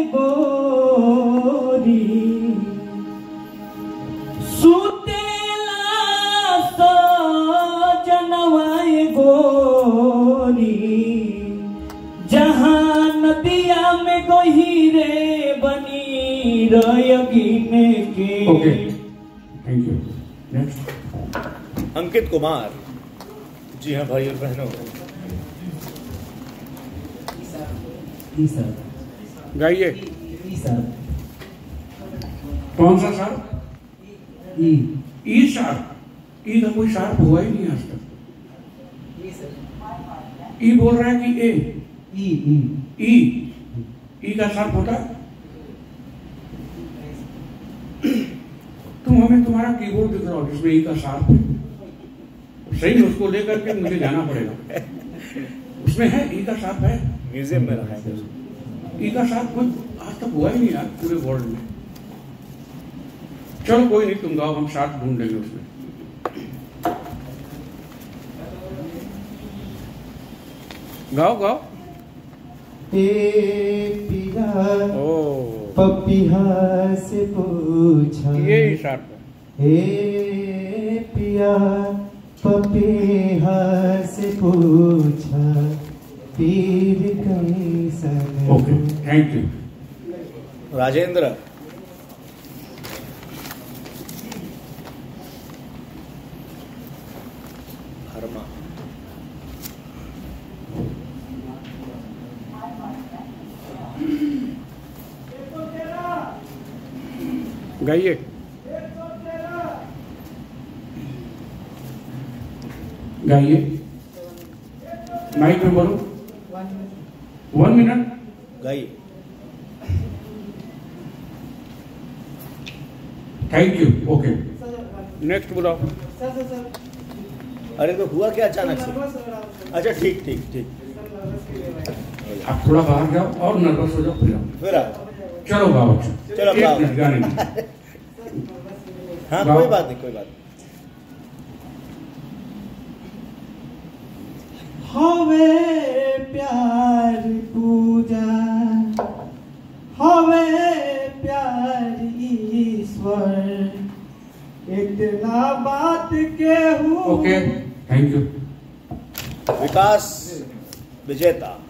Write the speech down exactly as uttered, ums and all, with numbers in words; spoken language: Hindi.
गोरी सुतेला सो जनवाए गोरी जहाँ नदिया में गहिरे बनी रयगिने के। Okay thank you. Next Ankit Kumar. जी हाँ भाई और बहनों, गाइए। कौन सा शार्प? ई ई शार्प। ई का कोई शार्प हुआ ही नहीं आज तक। ई बोल रहा है कि ए? ई ई ई ई का शार्प होता है? तुम हमें तुम्हारा कीबोर्ड दिखाओ जिसमें ई का शार्प है। सही है, उसको लेकर के मुझे जाना पड़ेगा। उसमें है ई का शार्प है, म्यूजियम में रखा है। ई का शार्प कोई आज तक हुआ ही नहीं यार पूरे वर्ल्ड में। चलो कोई नहीं, तुम गाओ, हम शार्प ढूंढ लेंगे उसमें। गाओ गाओ। ए पिया ओ पपिया से पूछा, ये ही शार्प है। ए पिया पपिया से पूछा पीर कैसन। Okay thank you. राजेंद्र। हरमा। गाइए। गाइए, माइक में बोलो। वन मिनट गाइए। Thank you. ओके नेक्स्ट बुलाओ। अरे तो हुआ क्या अचानक से? अच्छा ठीक ठीक ठीक। आप थोड़ा बाहर जाओ और नर्वस हो जाओ, फिर आओ। फिर आओ। चलो गाओ। चलो गाओ। गाने में। हाँ कोई बात नहीं, कोई बात नहीं। हवे प्यार पूजा, हवे प्यार ईश्वर, इतना बात के हूँ। Okay thank you. विकास विजेता।